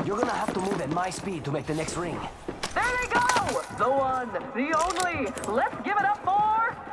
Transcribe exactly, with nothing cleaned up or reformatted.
You're gonna have to move at my speed to make the next ring. There they go! The one, the only. Let's give it up for